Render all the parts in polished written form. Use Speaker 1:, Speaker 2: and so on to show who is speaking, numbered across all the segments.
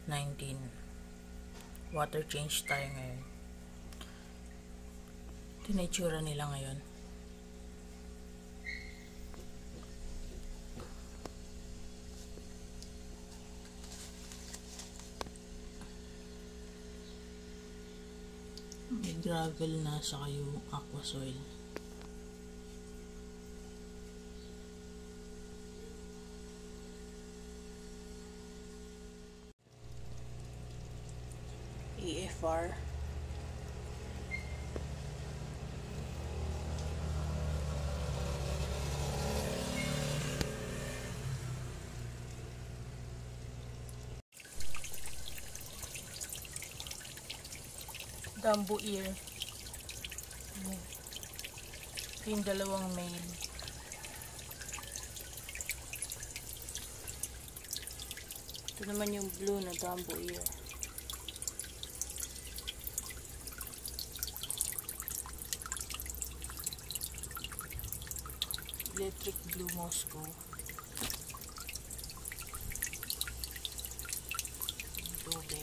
Speaker 1: 19. Water change tayo ngayon. Ito na itsura nila ngayon. May gravel na saka yung aqua soil. EFR. Dumbo ear. Ito yung dalawang male. Ito naman yung blue na Dumbo ear. Electric blue Moscow. Tubig.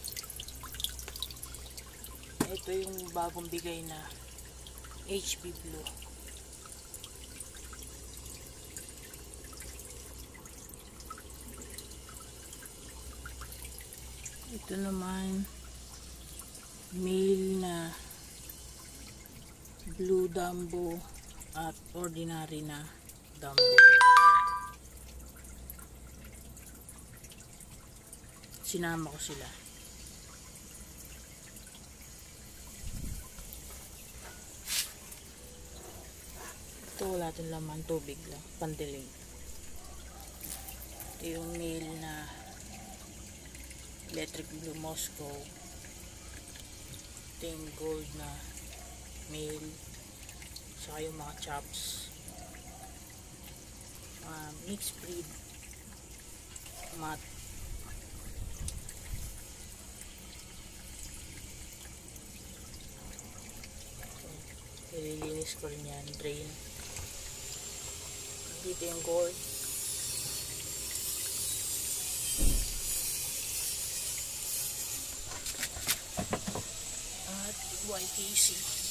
Speaker 1: Ito yung bagong bigay na HB blue. Ito naman male na blue Dumbo at ordinary na Dumbo. Sinama ko sila. Ito wala itong laman, tubig lang, pandilig. Ito yung male na electric blue Moscow. Ito yung gold na male. Saka yung mga chops. Mixed breed. Mat. Ililinis ko rin yan. Drain. Dito yung gold. At YKC.